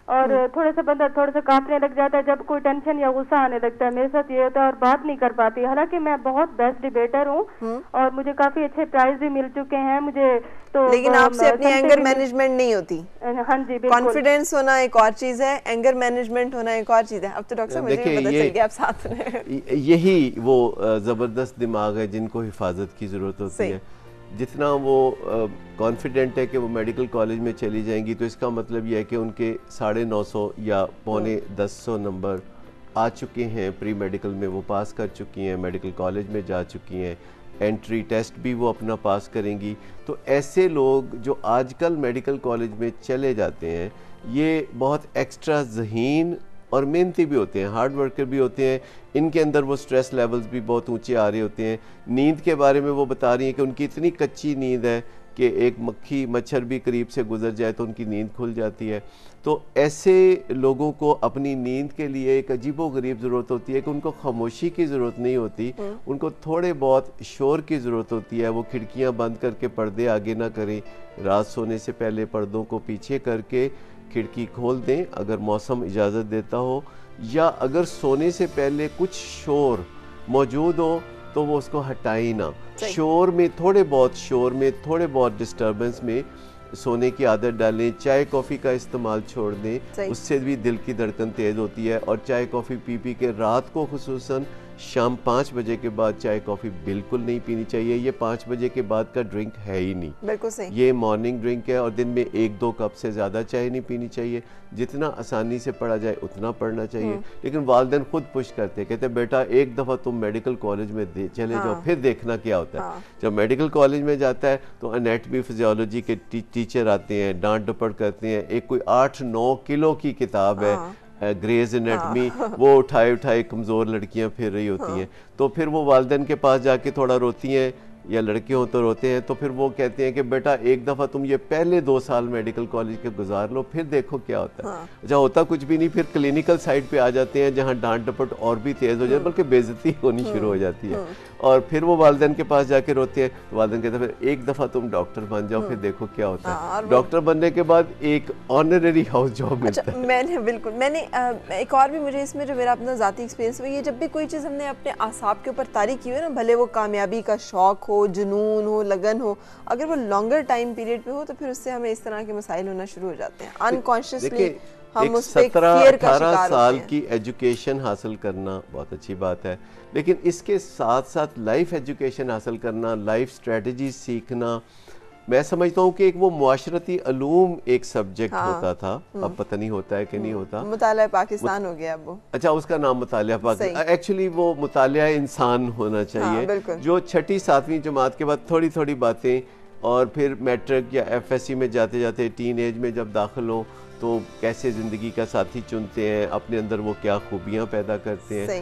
और थोड़ा सा बंदा थोड़ा सा कांपने लग जाता है जब कोई टेंशन या गुस्सा आने लगता है। मेरे साथ ये होता है और बात नहीं कर पाती। हालांकि मैं बहुत बेस्ट डिबेटर हूँ और मुझे काफी अच्छे प्राइज भी मिल चुके हैं मुझे, तो लेकिन आपसे अपनी एंगर मैनेजमेंट नहीं होती। हाँ जी, कॉन्फिडेंस होना एक और चीज है, एंगर मैनेजमेंट होना एक और चीज है। अब तो डॉक्टर साहब मुझे भी पता चल गया आप साथ में। यही वो जबरदस्त दिमाग है जिनको हिफाजत की जरूरत होती है। जितना वो कॉन्फिडेंट है कि वो मेडिकल कॉलेज में चली जाएंगी, तो इसका मतलब ये है कि उनके साढ़े नौ सौ या पौने दस सौ नंबर आ चुके हैं, प्री मेडिकल में वो पास कर चुकी हैं, मेडिकल कॉलेज में जा चुकी हैं, एंट्री टेस्ट भी वो अपना पास करेंगी। तो ऐसे लोग जो आजकल मेडिकल कॉलेज में चले जाते हैं, ये बहुत एक्स्ट्रा ज़हीन और मेहनती भी होते हैं, हार्ड वर्कर भी होते हैं। इनके अंदर वो स्ट्रेस लेवल्स भी बहुत ऊंचे आ रहे होते हैं। नींद के बारे में वो बता रही हैं कि उनकी इतनी कच्ची नींद है कि एक मक्खी मच्छर भी करीब से गुजर जाए तो उनकी नींद खुल जाती है। तो ऐसे लोगों को अपनी नींद के लिए एक अजीबोगरीब ज़रूरत होती है कि उनको खामोशी की ज़रूरत नहीं होती, उनको थोड़े बहुत शोर की ज़रूरत होती है। वो खिड़कियाँ बंद करके पर्दे आगे ना करें, रात सोने से पहले पर्दों को पीछे करके खिड़की खोल दें अगर मौसम इजाज़त देता हो, या अगर सोने से पहले कुछ शोर मौजूद हो तो वो उसको हटाई ना। शोर में थोड़े बहुत शोर में थोड़े बहुत डिस्टर्बेंस में सोने की आदत डालें। चाय कॉफ़ी का इस्तेमाल छोड़ दें, उससे भी दिल की धड़कन तेज़ होती है। और चाय कॉफ़ी पी पी के रात को खुसूसन शाम पाँच बजे के बाद चाय कॉफ़ी बिल्कुल नहीं पीनी चाहिए। ये पाँच बजे के बाद का ड्रिंक है ही नहीं, बिल्कुल सही। ये मॉर्निंग ड्रिंक है और दिन में एक दो कप से ज़्यादा चाय नहीं पीनी चाहिए। जितना आसानी से पढ़ा जाए उतना पढ़ना चाहिए। लेकिन वालिदैन खुद पुश करते, कहते बेटा एक दफ़ा तुम मेडिकल कॉलेज में दे, चले हाँ। जाओ, फिर देखना क्या होता है। हाँ। जब मेडिकल कॉलेज में जाता है तो एनाटॉमी फिजियोलॉजी के टी, टीचर आते हैं, डांट डपट करते हैं। एक कोई आठ नौ किलो की किताब है, हाँ। ग्रेज एनाटॉमी, हाँ। वो उठाए उठाए कमज़ोर लड़कियां फिर रही होती हाँ। हैं। तो फिर वो वालिदैन के पास जाके थोड़ा रोती हैं, या लड़के हों तो रोते हैं। तो फिर वो कहते हैं कि बेटा एक दफ़ा तुम ये पहले दो साल मेडिकल कॉलेज के गुजार लो, फिर देखो क्या होता है। हाँ। अच्छा होता कुछ भी नहीं, फिर क्लिनिकल साइड पे आ जाते हैं जहाँ डांट डपट और भी तेज़ हो जाए, बल्कि बेइज्जती होनी शुरू हो जाती है। और फिर वो वालिदैन के पास जाके रोते हैं, तो वालिदैन कहते हैं फिर एक दफ़ा तुम डॉक्टर बन जाओ, फिर देखो क्या होता है। डॉक्टर बनने के बाद एक ऑनररी हाउस जॉब मिलता है। मैंने बिल्कुल मैंने एक और भी मुझे इसमें जो मेरा अपना ज़ाती एक्सपीरियंस हुआ, ये जब भी कोई चीज़ हमने अपने आसाब के ऊपर तारी की हो ना, भले वो कामयाबी का शौक हो, जुनून हो, लगन हो, अगर वो लॉन्गर टाइम पीरियड पे हो तो फिर उससे हमें इस तरह के मसाइल होना शुरू हो जाते हैं। अनकॉन्शियसली हम उस पे फियर का शिकार होते हैं। साल की एजुकेशन हासिल करना बहुत अच्छी बात है, लेकिन इसके साथ साथ लाइफ एजुकेशन हासिल करना, लाइफ स्ट्रेटजी सीखना, मैं समझता हूँ कि एक वो मुआशरती अलूम एक सब्जेक्ट हाँ। होता था, अब पता नहीं होता है कि नहीं होता। मुतालिया पाकिस्तान हो गया अब वो। अच्छा, उसका नाम मुतालिया पाकिस्तान, एक्चुअली वो मुतालिया इंसान होना चाहिए। हाँ, जो छठी सातवीं जमात के बाद थोड़ी थोड़ी बातें, और फिर मैट्रिक या एफ एस सी में जाते जाते टीन एज में जब दाखिल हो तो कैसे ज़िंदगी का साथी चुनते हैं, अपने अंदर वो क्या खूबियाँ पैदा करते हैं।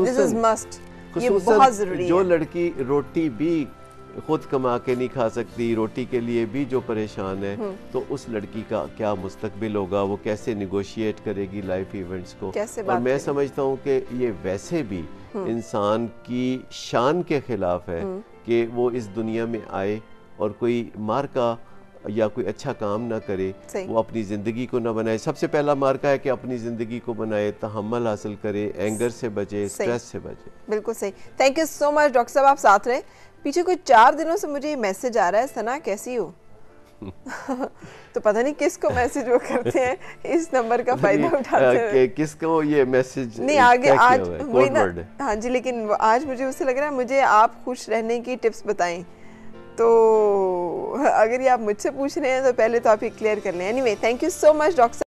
खुसूसन जो लड़की रोटी भी खुद कमा के नहीं खा सकती, रोटी के लिए भी जो परेशान है, तो उस लड़की का क्या मुस्तकबिल होगा, वो कैसे निगोशिएट करेगी लाइफ इवेंट्स को। और मैं समझता हूँ कि ये वैसे भी इंसान की शान के खिलाफ है कि वो इस दुनिया में आए और कोई मार्का या कोई अच्छा काम ना करे, वो अपनी ज़िंदगी को ना बनाए। सबसे पहला मार्का है कि अपनी ज़िंदगी को बनाए, तहम्मुल हासिल करे, एंगर से बचे, स्ट्रेस से बचे। बिल्कुल सही। Thank you so much doctor साहब, आप साथ रहे। पीछे कोई चार दिनों से मुझे ये मैसेज आ रहा है, सना कैसी हो? तो पता नहीं किसको मैसेज वो करते हैं, इस नंबर का फायदा उठाते हैं। किसको ये मैसेज नहीं आगे आज वही ना, हाँ जी, लेकिन आज मुझे उससे लग रहा है मुझे आप खुश रहने की टिप्स बताएं। तो अगर ये आप मुझसे पूछ रहे हैं तो पहले तो आप ये क्लियर कर लें। Anyway, thank you so much doctor.